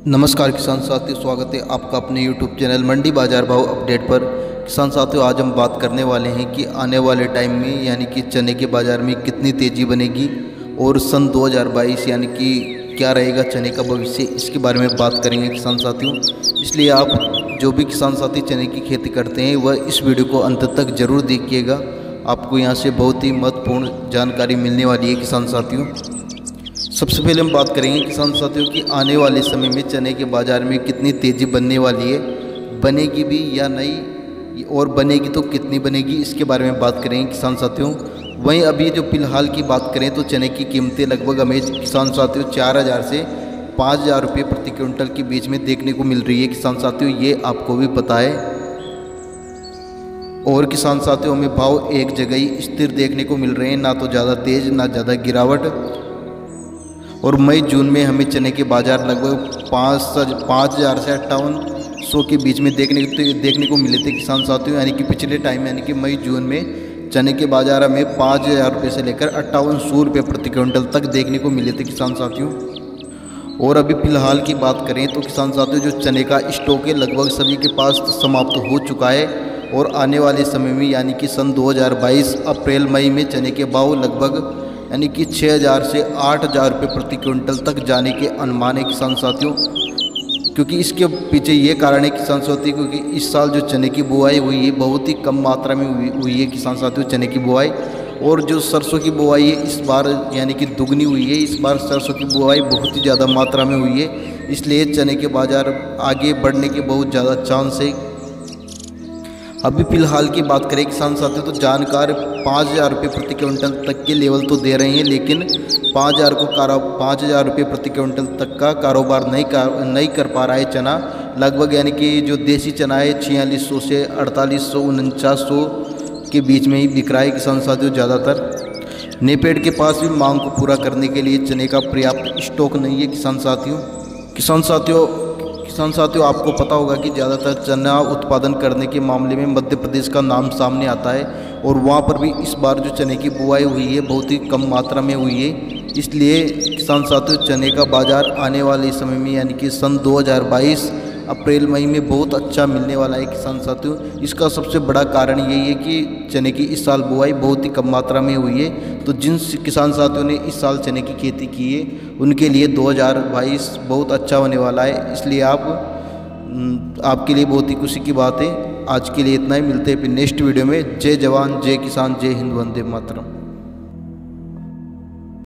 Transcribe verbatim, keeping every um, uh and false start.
नमस्कार किसान साथियों, स्वागत है आपका अपने यूट्यूब चैनल मंडी बाजार भाव अपडेट पर। किसान साथियों, आज हम बात करने वाले हैं कि आने वाले टाइम में यानी कि चने के बाज़ार में कितनी तेज़ी बनेगी और सन दो हज़ार बाईस यानी कि क्या रहेगा चने का भविष्य, इसके बारे में बात करेंगे किसान साथियों। इसलिए आप जो भी किसान साथी चने की खेती करते हैं वह इस वीडियो को अंत तक ज़रूर देखिएगा। आपको यहाँ से बहुत ही महत्वपूर्ण जानकारी मिलने वाली है किसान साथियों। सबसे पहले हम बात करेंगे किसान साथियों कि आने वाले समय में चने के बाज़ार में कितनी तेज़ी बनने वाली है, बनेगी भी या नहीं, और बनेगी तो कितनी बनेगी, इसके बारे में बात करेंगे किसान साथियों। वहीं अभी जो फिलहाल की बात करें तो चने की कीमतें लगभग हमें किसान साथियों चार हज़ार से पाँच हज़ार रुपये प्रति क्विंटल के बीच में देखने को मिल रही है किसान साथियों, ये आपको भी पता है। और किसान साथियों, हमें भाव एक जगह ही स्थिर देखने को मिल रहे हैं, ना तो ज़्यादा तेज़ ना ज़्यादा गिरावट। और मई जून में हमें चने के बाज़ार लगभग पाँच पाँच हज़ार से अट्ठावन सौ के बीच में देखने देखने को मिले थे किसान साथियों। यानी कि पिछले टाइम यानी कि मई जून में चने के बाज़ार हमें पाँच हज़ार रुपये से लेकर अट्ठावन सौ रुपये प्रति क्विंटल तक देखने को मिले थे किसान साथियों। और अभी फ़िलहाल की बात करें तो किसान साथियों, जो चने का स्टॉक है लगभग सभी के पास समाप्त हो चुका है। और आने वाले समय में यानी कि सन दो हज़ार बाईस अप्रैल मई में चने के भाव लगभग यानी कि छः हज़ार से आठ हज़ार रुपये प्रति क्विंटल तक जाने के अनुमान है किसान साथियों। क्योंकि इसके पीछे ये कारण है किसान साथियों, क्योंकि इस साल जो चने की बुआई हुई है बहुत ही कम मात्रा में हुई हुई है किसान साथियों चने की बुआई। और जो सरसों की बुआई है इस बार यानी कि दुगनी हुई है। इस बार सरसों की बुआई बहुत ही ज़्यादा मात्रा में हुई है, इसलिए चने के बाज़ार आगे बढ़ने के बहुत ज़्यादा चांस है। अभी फ़िलहाल की बात करें किसान साथियों तो जानकार पाँच हज़ार रुपये प्रति क्विंटल तक के लेवल तो दे रहे हैं, लेकिन पाँच हज़ार को कारो पाँच हज़ार रुपये प्रति क्विंटल तक का कारोबार नहीं कर नहीं कर पा रहा है चना। लगभग यानी कि जो देसी चना है छियालीस सौ से अड़तालीस सौ उनचास सौ के बीच में ही बिक रहा है किसान साथियों ज़्यादातर। नेपेड के पास भी मांग को पूरा करने के लिए चने का पर्याप्त स्टॉक नहीं है किसान साथियों। किसान साथियों किसान साथियों आपको पता होगा कि ज़्यादातर चना उत्पादन करने के मामले में मध्य प्रदेश का नाम सामने आता है। और वहाँ पर भी इस बार जो चने की बुआई हुई है बहुत ही कम मात्रा में हुई है, इसलिए किसान साथियों चने का बाज़ार आने वाले समय में यानी कि सन दो हज़ार बाईस अप्रैल मई में बहुत अच्छा मिलने वाला है किसान साथियों। इसका सबसे बड़ा कारण यही है कि चने की इस साल बुआई बहुत ही कम मात्रा में हुई है। तो जिन किसान साथियों ने इस साल चने की खेती की है उनके लिए दो हज़ार बाईस बहुत अच्छा होने वाला है, इसलिए आप आपके लिए बहुत ही खुशी की बात है। आज के लिए इतना ही, मिलते हैं फिर नेक्स्ट वीडियो में। जय जवान, जय किसान, जय हिंद, वंदे मातरम।